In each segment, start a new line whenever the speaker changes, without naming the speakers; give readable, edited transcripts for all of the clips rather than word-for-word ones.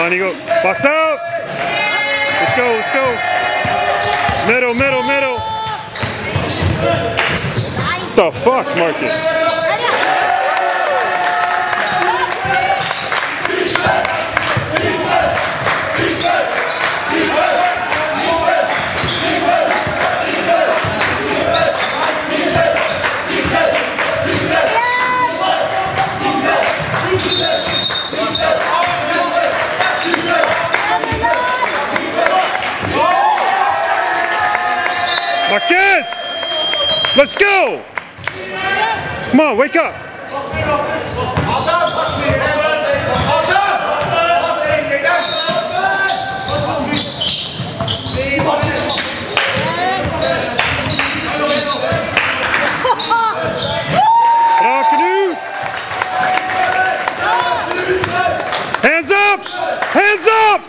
on, you go. Box out. Let's go, let's go. Middle, middle, middle. The fuck, Marcus? Marcus! Let's go! Come on, wake up! Hands up! Hands up!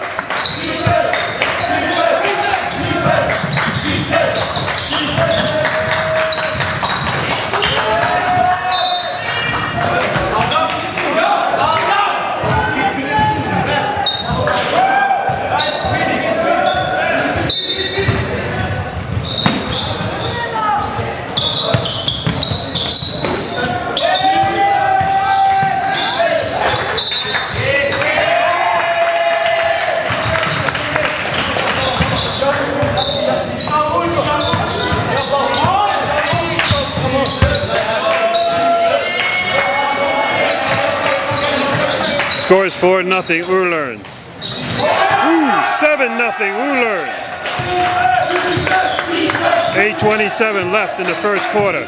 Score is 4-0 Ullern. 7-0 Ullern. 8:27 left in the first quarter.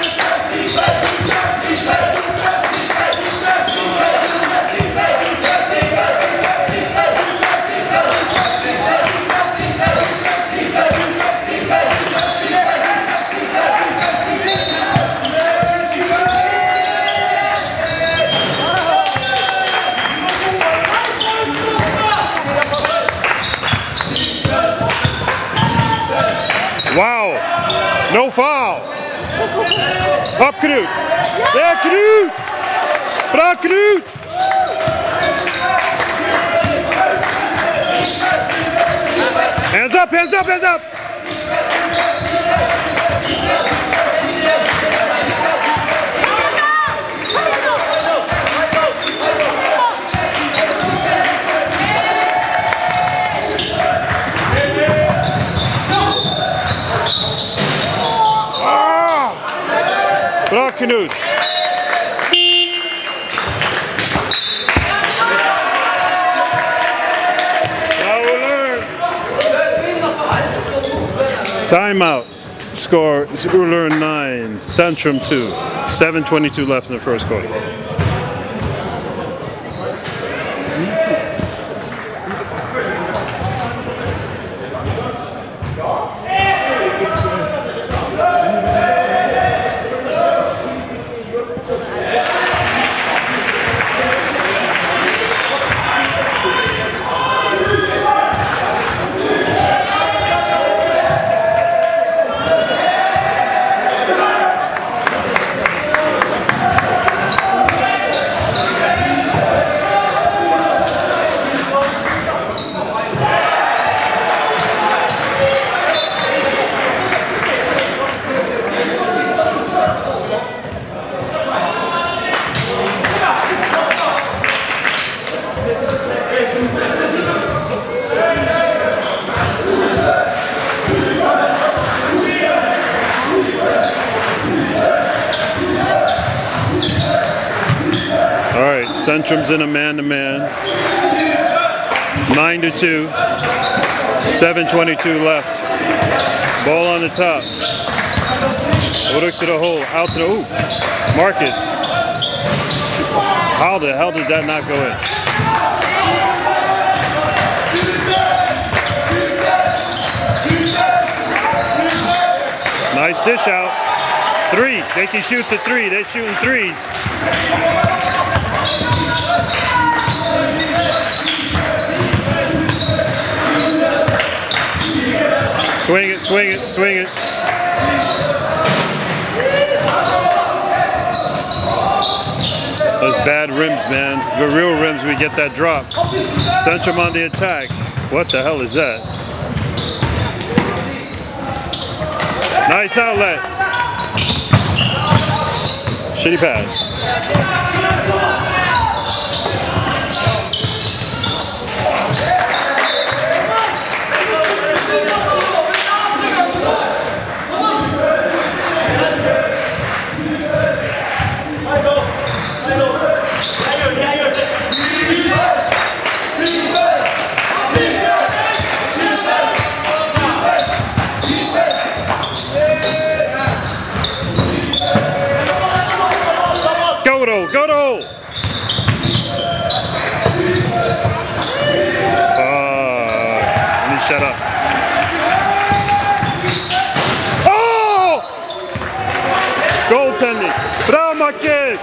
Wow, no foul. Up Knut. Ja, Knut. Bra Knut. Hands up, hands up, hands up. Bra Knut. Timeout. Score is Ullern 9, Centrum 2. 7:22 left in the first quarter. Centrum's in a man-to-man. 9-2. 7:22 left. Ball on the top. Ullern to the hole. Out to the hoop. Marcus. How the hell did that not go in? Nice dish out. 3. They can shoot the 3. They're shooting 3s. Swing it, swing it, swing it. Those bad rims, man. The real rims, we get that drop. Centrum on the attack. What the hell is that? Nice outlet. Shitty pass. Go to hole. Let me shut up. Oh! Goaltending. Bravo, Marquez.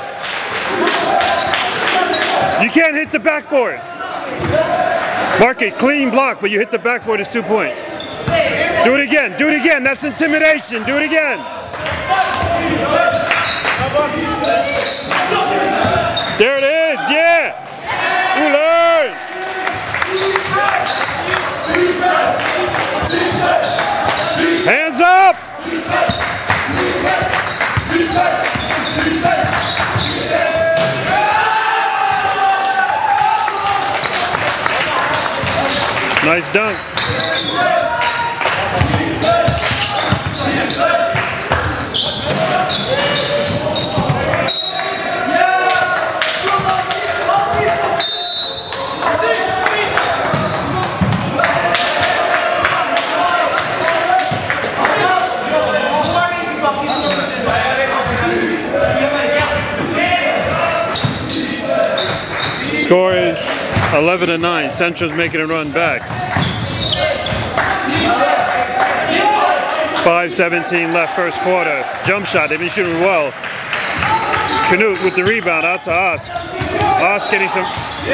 You can't hit the backboard. Marquez, clean block, but you hit the backboard, it's 2 points. Do it again. Do it again. That's intimidation. Do it again. There it is, yeah! Ullern! Hands up! Nice dunk. Score is 11-9. Centrum's making a run back. 5:17 left first quarter. Jump shot. They've been shooting well. Canute with the rebound out to Osk. Osk getting some.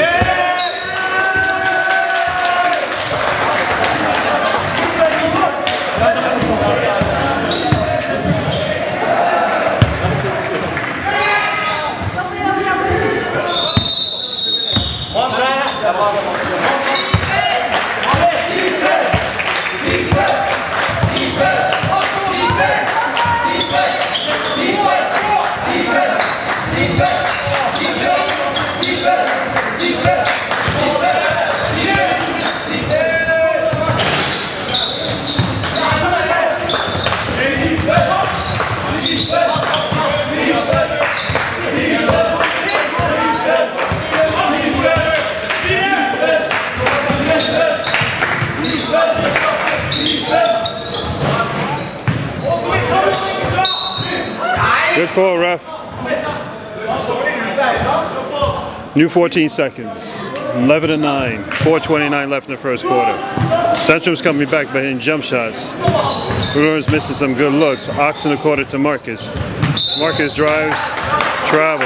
Good call, ref. New 14 seconds. 11-9. 4:29 left in the first quarter. Centrum's coming back by hitting jump shots. Ullern's missing some good looks. Ox in the quarter to Marcus. Marcus drives, travel.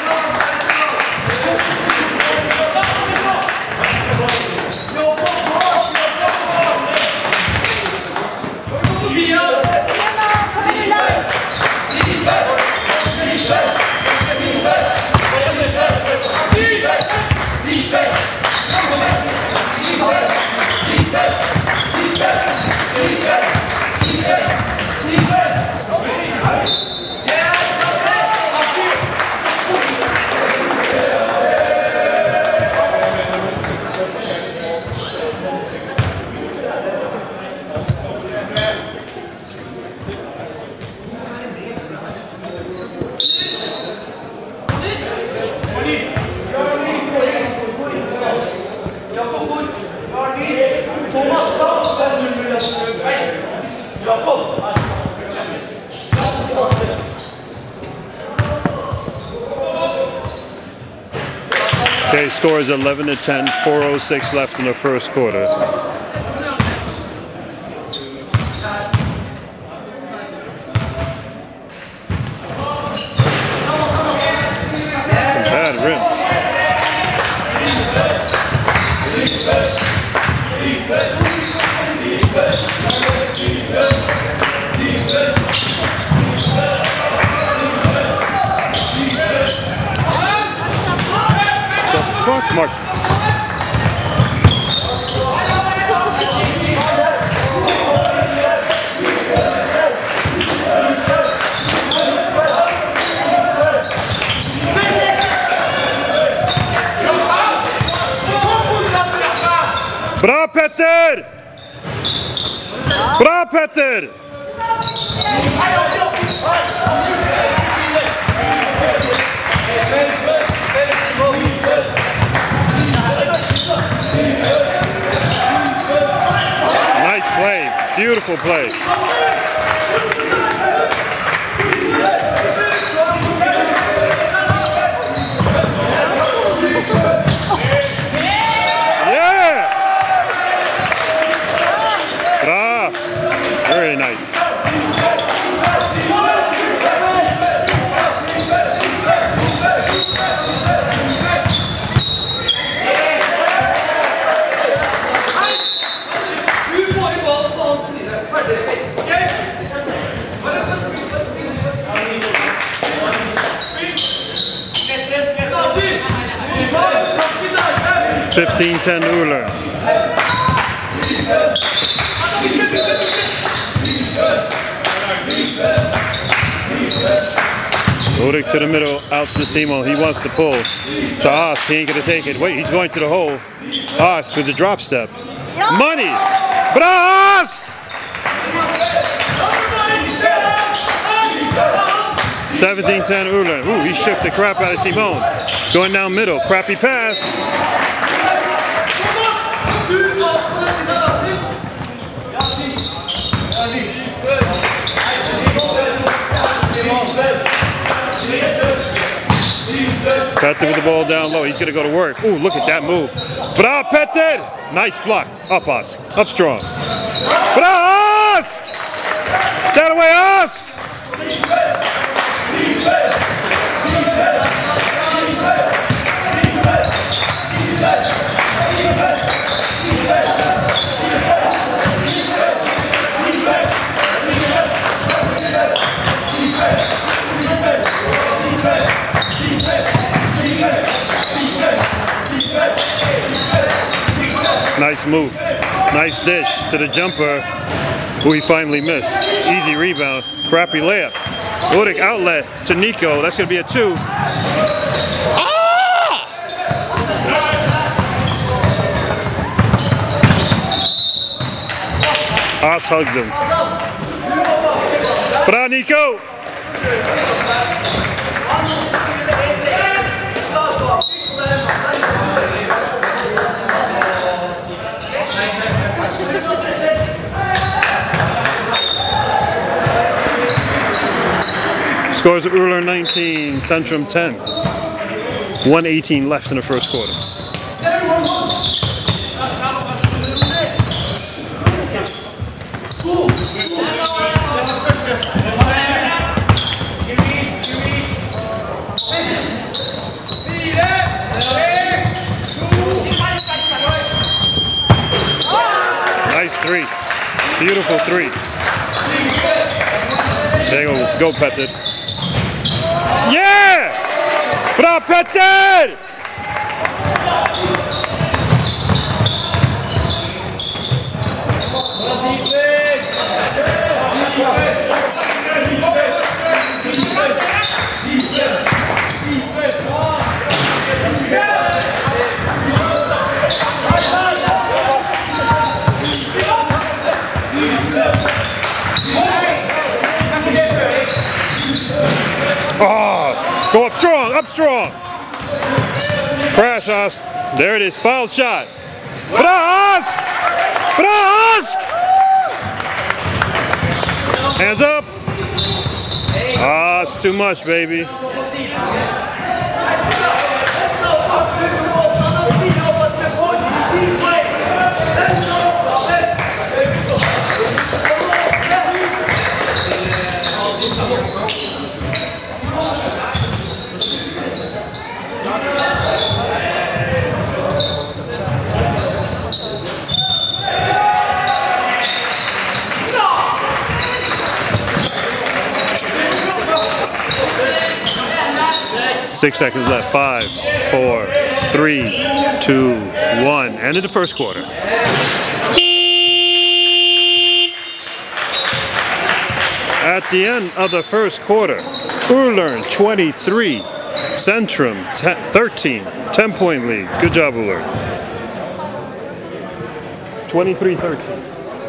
Okay, score is 11-10, 4:06 left in the first quarter. Bad rims. Mark. Bra Petter! Bra Petter! Nice play, beautiful play. Very nice. (15-10) Ullern. Ullern to the middle, out to Simo. He wants to pull. To Haas, he ain't gonna take it. Wait, he's going to the hole. Haas with the drop step. Money! Haas! 17-10 Ullern. Ooh, he shook the crap out of Simone. Going down middle, crappy pass. Petter with the ball down low. He's going to go to work. Ooh, look at that move. Bra Petter! Nice block. Up Ask. Up strong. Bra Ask! That away Ask! Nice move. Nice dish to the jumper, who he finally missed. Easy rebound. Crappy layup. Ullern outlet to Nico. That's going to be a 2. Ah! Haas hugged him. Bra Nico! Scores Ullern 19, Centrum 10. 1:18 left in the first quarter. Nice 3. Beautiful 3. There you go, Petter. Yeah! Bra Petter! Oh, go up strong, up strong. Crash Haas. There it is, foul shot. Bra Ask! Bra Ask! Hands up. Ah, it's too much, baby. 6 seconds left. 5, 4, 3, 2, 1. End of the first quarter. At the end of the first quarter, Ullern 23, Centrum 13, 10-point lead. Good job, Ullern. 23-13.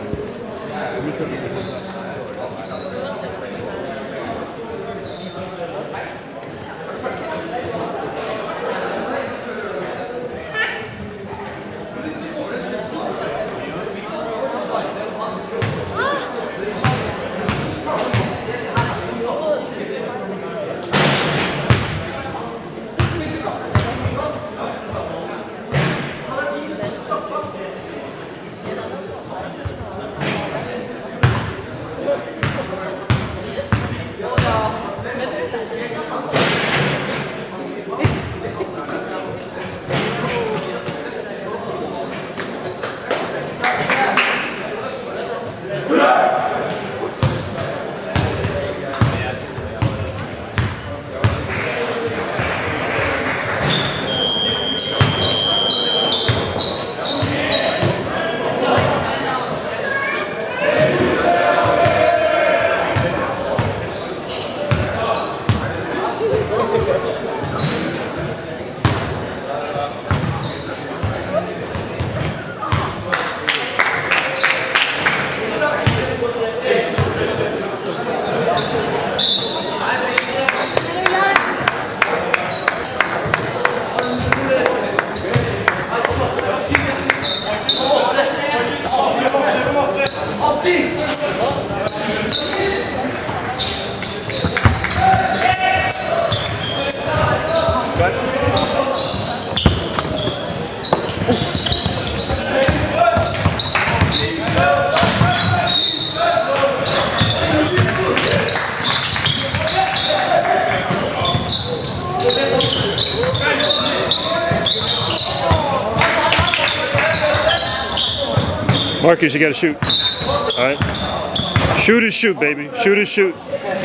Marcus, you gotta shoot. All right. Shoot is shoot, baby. Shoot is shoot.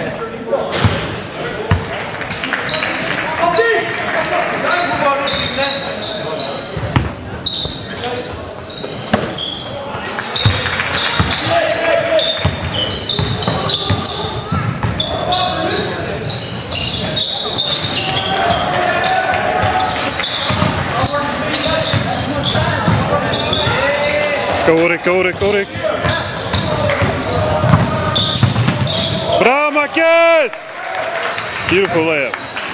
Go. Bravo, Marquez! Beautiful layup.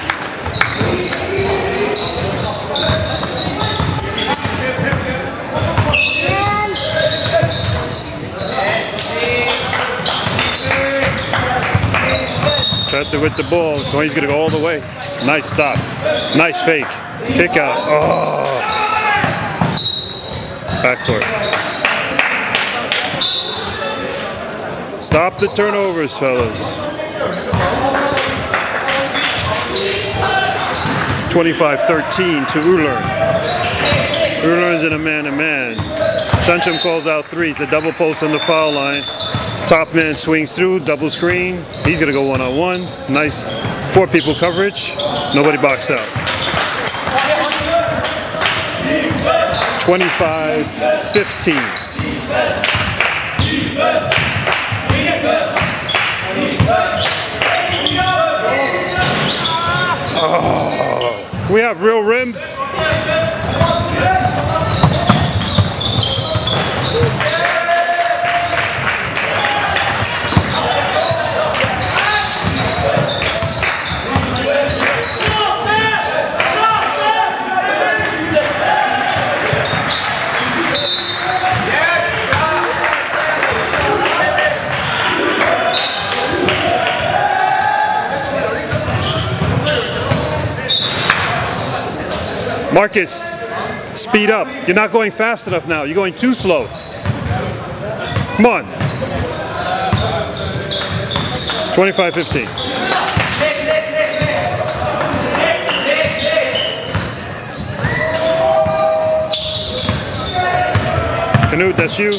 Trapper with the ball. He's going to go all the way. Nice stop. Nice fake. Kick out. Oh! Backcourt. Stop the turnovers, fellas. 25-13 to Ullern. Ullern's in a man-to-man. Centrum calls out three. It's a double post on the foul line. Top man swings through, double screen. He's going to go one-on-one. Nice 4 people coverage. Nobody boxed out. 25-15. Oh, we have real rims. Marcus, speed up. You're not going fast enough now. You're going too slow. Come on. 25-15. Canute, that's you.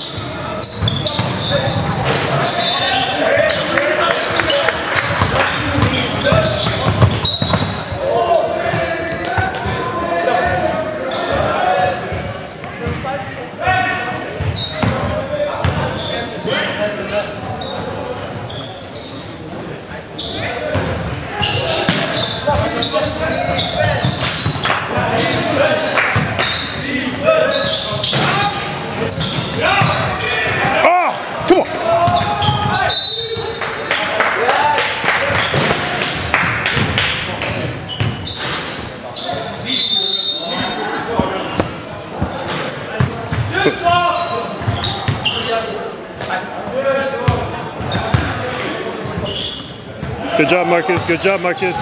Good job, Marcus. Good job, Marcus.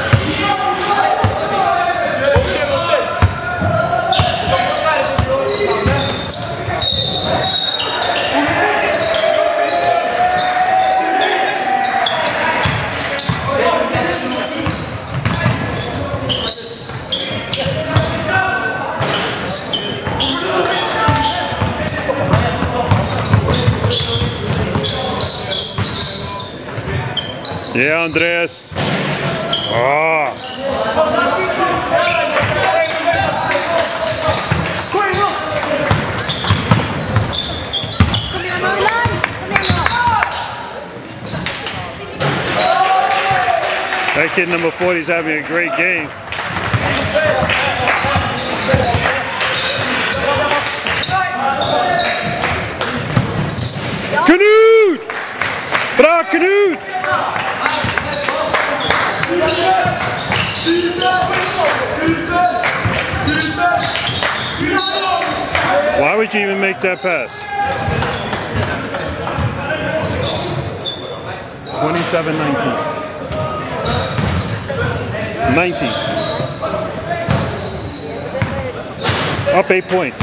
Yeah, Andreas. Ah. That kid number 40 is having a great game. Knut! Bra Knut! Why would you even make that pass? 27-19. 19. Up 8 points.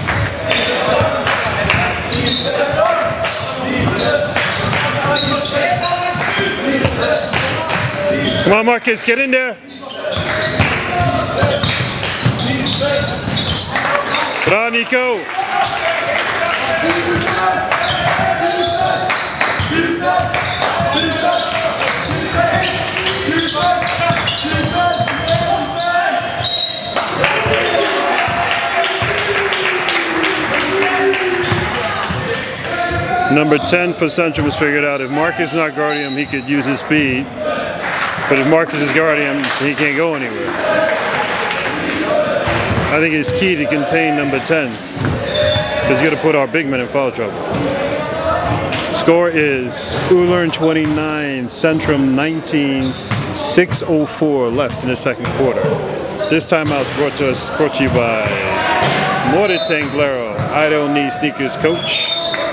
Come on, Marcus, get in there. Bra, Nico. Number 10 for Centrum was figured out. If Marcus is not guarding him, he could use his speed. But if Marcus is guarding him, he can't go anywhere. I think it's key to contain number 10. Because you got to put our big men in foul trouble. Score is Ullern 29, Centrum 19, 6:04 left in the second quarter. This timeout is brought to you by Mortis Anglero, I Don't Need Sneakers coach.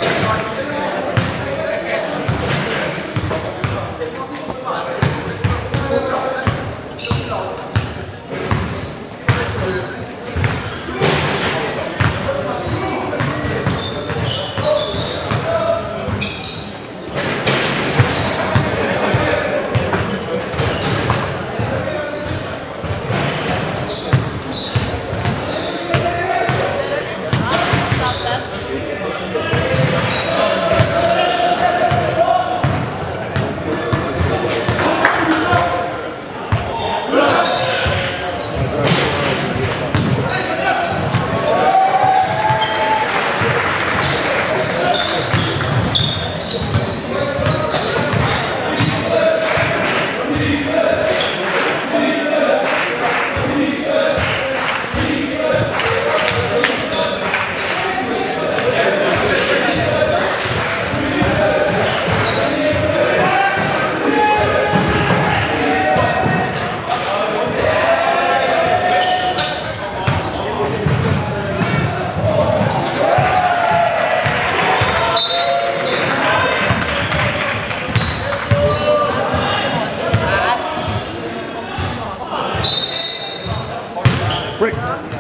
Break.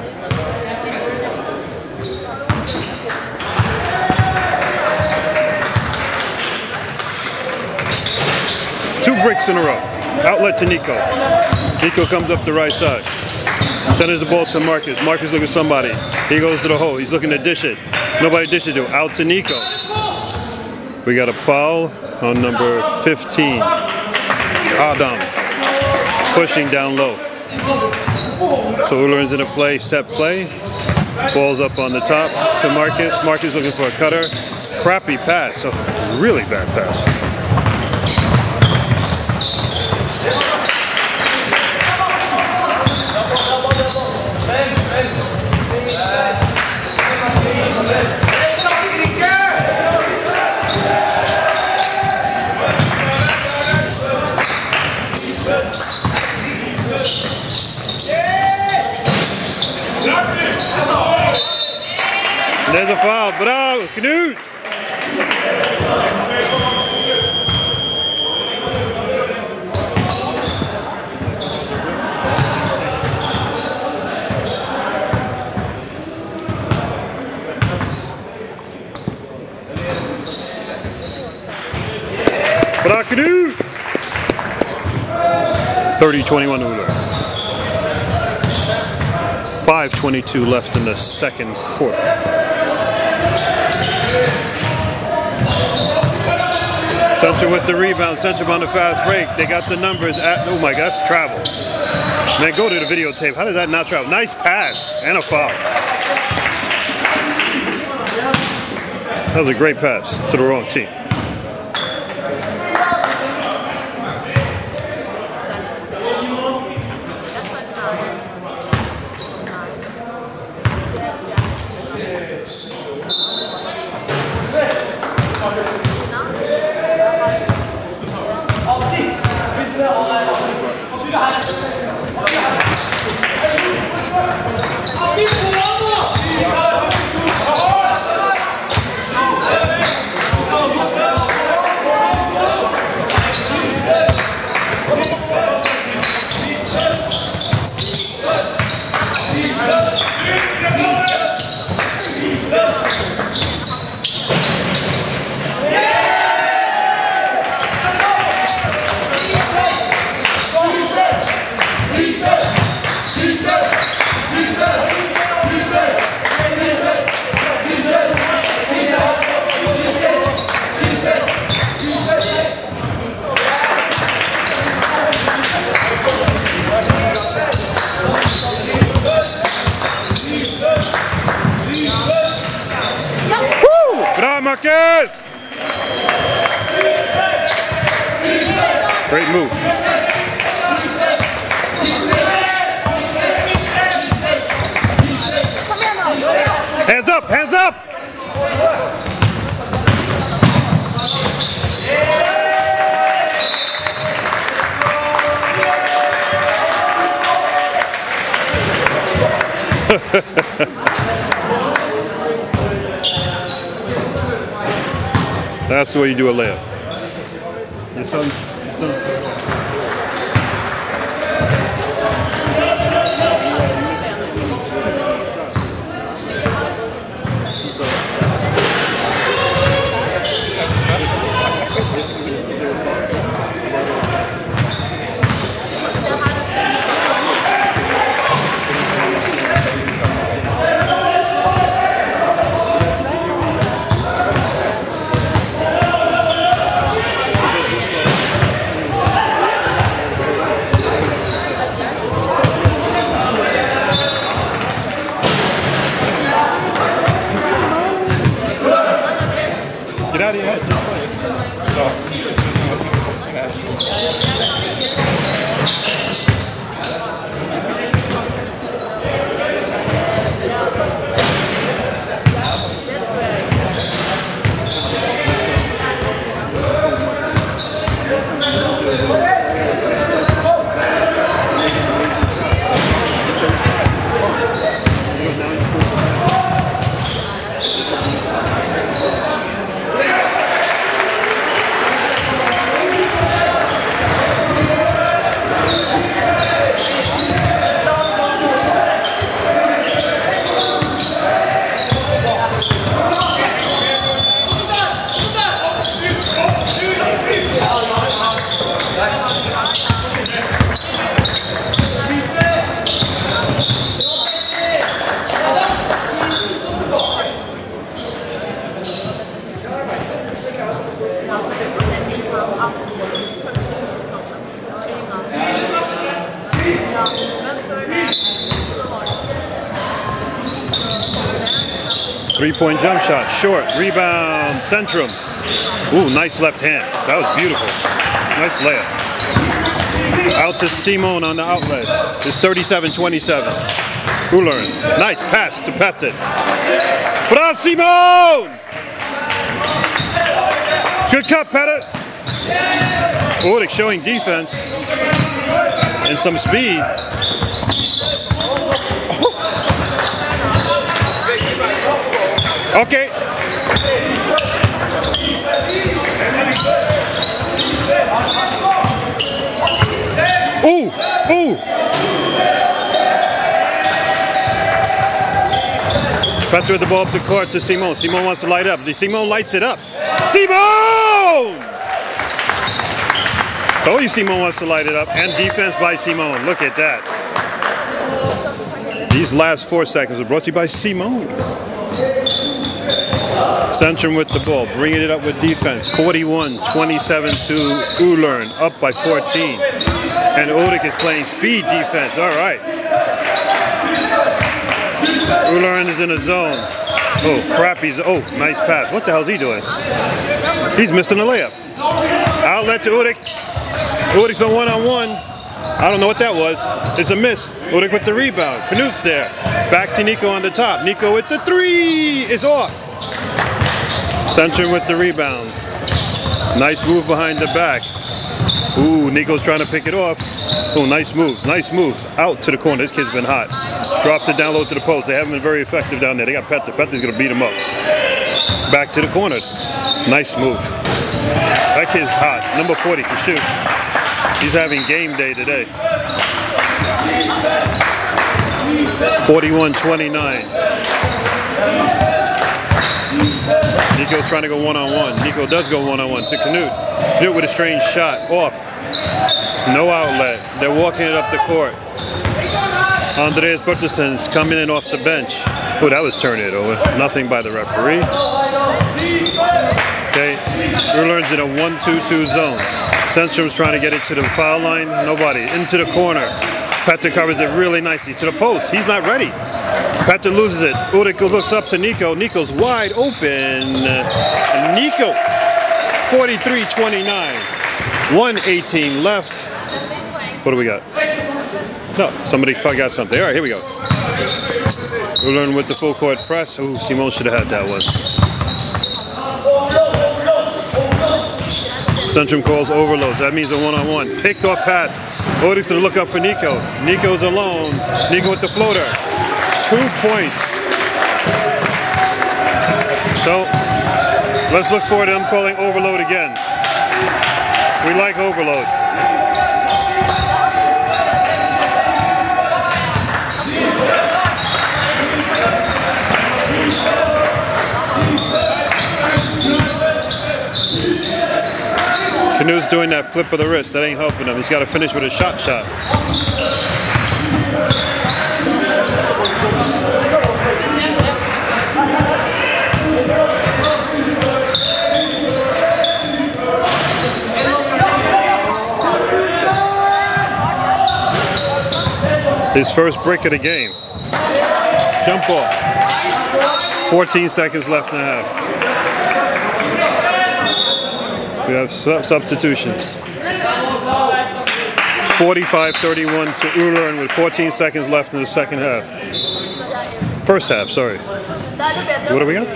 2 bricks in a row. Outlet to Nico. Nico comes up the right side. Centers the ball to Marcus. Marcus looking at somebody. He goes to the hole. He's looking to dish it. Nobody dishes it. Out to Nico. We got a foul on number 15. Adam. Pushing down low. So Ullern's in a play, set play. Ball's up on the top to Marcus. Marcus looking for a cutter. Crappy pass. So really bad pass. There's a foul. Bravo, Knut! Bra Knut! 30-21 Ullern. 5:22 left in the second quarter. Centrum with the rebound. Centrum on the fast break. They got the numbers at. Oh my God, that's travel. Man, go to the videotape. How did that not travel? Nice pass and a foul. That was a great pass to the wrong team. Great move. Hands up, hands up! That's the way you do a layup. Your son. 3-point jump shot, short, rebound, Centrum. Ooh, nice left hand. That was beautiful. Nice layup. Out to Simone on the outlet. It's 37-27. Ullern, nice pass to Pettit. Bra Simone! Good cut, Pettit. Ullern showing defense and some speed. Okay. Ooh, ooh. Petter with the ball up the court to Simone. Simone wants to light up. Simone lights it up. Simone! Told you Simone wants to light it up. And defense by Simone. Look at that. These last 4 seconds are brought to you by Simone. Centrum with the ball, bringing it up with defense. 41-27 to Ullern, up by 14. And Ullern is playing speed defense. All right. Ullern is in a zone. Oh, crap. Oh, nice pass. What the hell is he doing? He's missing a layup. Outlet to Ullern. Ullern's on one-on-one. I don't know what that was. It's a miss. Ullern with the rebound. Knut's there. Back to Nico on the top. Nico with the three is off. Centrum with the rebound. Nice move behind the back. Ooh, Nico's trying to pick it off. Oh, nice moves, nice moves. Out to the corner. This kid's been hot. Drops it down low to the post. They haven't been very effective down there. They got Petter. Petter's going to beat him up. Back to the corner. Nice move. That kid's hot. Number 40 can shoot. He's having game day today. 41-29. Nico's trying to go one-on-one. Nico does go one-on-one to Knut. Knut with a strange shot. Off. No outlet. They're walking it up the court. Andreas Bertelsen's coming in off the bench. Oh, that was turning it over. Nothing by the referee. Okay. Ullern's in a 1-2-2 zone. Centrum's trying to get it to the foul line. Nobody. Into the corner. Petter covers it really nicely to the post. He's not ready. Petter loses it. Ullern looks up to Nico. Nico's wide open. Nico, 43-29. 1:18 left. What do we got? No, somebody got something. All right, here we go. Ullern with the full court press. Ooh, Simone should have had that one. Centrum calls overloads. That means a one-on-one. Picked off pass. Ullern's going to look up for Nico. Nico's alone. Nico with the floater. 2 points. So, let's look forward to them calling overload again. We like overload. Knut's doing that flip of the wrist. That ain't helping him. He's got to finish with a shot. His first break of the game. Jump ball. 14 seconds left and a half. We have substitutions. 45-31 to Ullern with 14 seconds left in the second half. First half, sorry. What do we got?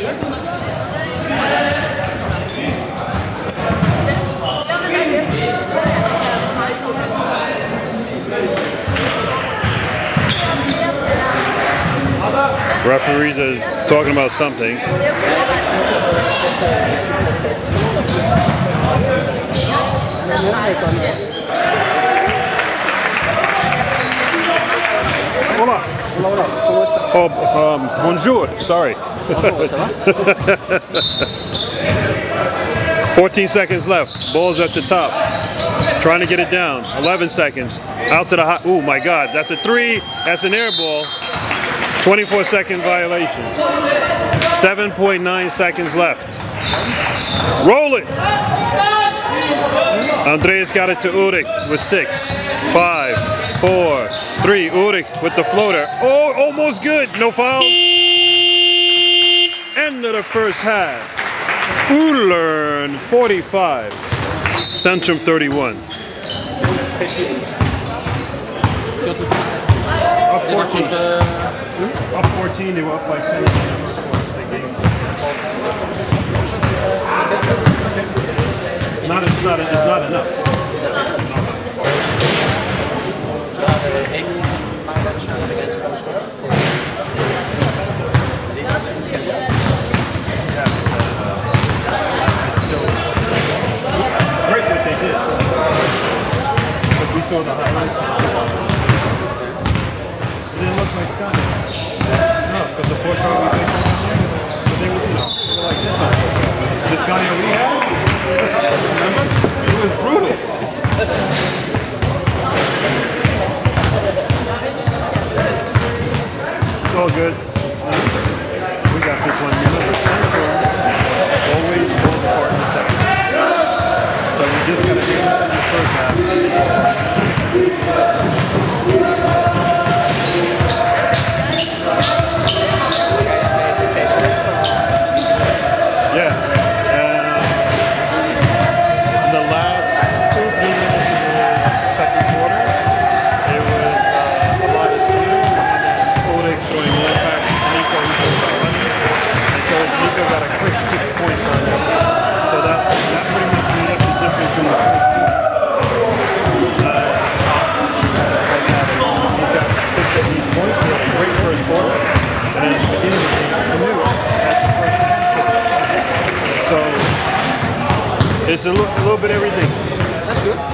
Referees are talking about something. Hola. Oh, bonjour. Sorry. 14 seconds left. Ball's at the top. Trying to get it down. 11 seconds. Out to the hot. Oh my God. That's a three. That's an air ball. 24-second violation. 7.9 seconds left. Roll it. Andreas got it to Ullern with 6, 5, 4, 3. Ullern with the floater. Oh, almost good. No foul. End of the first half. Ullern 45. Centrum 31. Up 14. Up 14, they were up by 10. It's not enough. unfortunately, we but they were, you know, they were like this. This guy we had, remember? It was brutal. It's all good. We got this one. Remember, Centrum always falls apart in the second half. So we just got to do it in the first half. Yeah. In the last 2-3 minutes of the second quarter, it was a lot of steals, and then Ullern throwing one pass to Nico, who goes up running, and so Nico got a quick 6 points on him. So that pretty much made up the difference in the first two. Austin has had he's got 6 of these points. He had a great first quarter, and then at the beginning of the game, he knew it at the first half. So it's a little bit everything.
That's good.